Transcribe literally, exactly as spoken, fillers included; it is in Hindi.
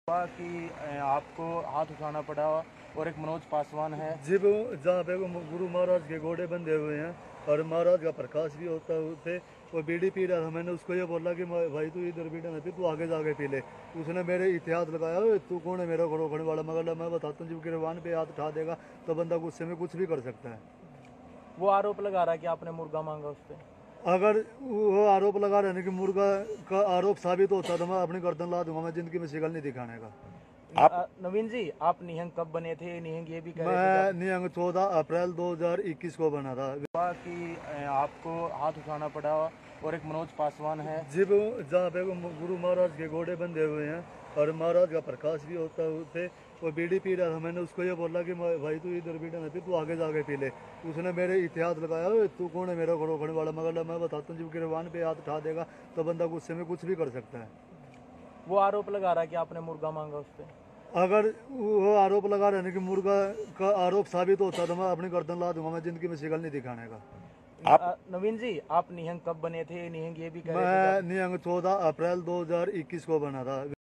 हुआ कि अ, आपको हाथ उठाना पड़ा और एक मनोज पासवान है। जी वो जहाँ पे वो गुरु महाराज के घोड़े बंधे हुए हैं और महाराज का प्रकाश भी होता है उसे, वो बीड़ी पी रहा था। मैंने उसको ये बोला कि भाई तू इधर बीड़ा ना पी, तू आगे जाके पी ले। उसने मेरे इतिहास लगाया, "ओए, तू कौन है मेरा घोड़ों खाने वाला?" मगर मैं बताता हूँ, जब गिरवान पे हाथ उठा देगा तो बंदा गुस्से में कुछ भी कर सकता है। वो आरोप लगा रहा है कि आपने मुर्गा मांगा उस पर। अगर वो आरोप लगा रहे हैं कि मुर्गा का आरोप साबित होता तो मैं अपनी गर्दन ला दूंगा। मैं जिंदगी में शिकल नहीं दिखाने का। आप नवीन जी, आप निहंग कब बने थे? निहंग ये भी कह रहे थे कि मैं आप नियंग चौदह अप्रैल दो हजार इक्कीस को बना था। हुआ कि अ, आपको हाथ उठाना पड़ा और एक मनोज पासवान है। जी वो जहाँ पे वो गुरु महाराज के घोड़े बंधे हुए हैं और महाराज का प्रकाश भी होता है उसे, वो बीड़ी पी रहा था। मैंने उसको ये बोला कि भाई तू इधर बीड़ा ना पी, तू आगे जाके पी ले। उसने मेरे इतिहास लगाया, "ओए, तू कौन है मेरा घोड़ों खाने वाला?" मगर मैं बताता हूँ, जब गिरवान पे हाथ उठा देगा तो बंदा गुस्से में कुछ भी कर सकता है। वो आरोप लगा रहा है कि आपने मुर्गा मांगा उस पर। अगर वो आरोप लगा रहे हैं कि मुर्गा का आरोप साबित होता तो मैं अपनी गर्दन ला दूंगा। मैं जिंदगी में शिकल नहीं दिखाने का। आप नवीन जी, आप निहंग कब बने थे? निहंग ये भी कह रहे थे कि मैं आप नियंग चौदह अप्रैल दो हजार इक्कीस को बना था।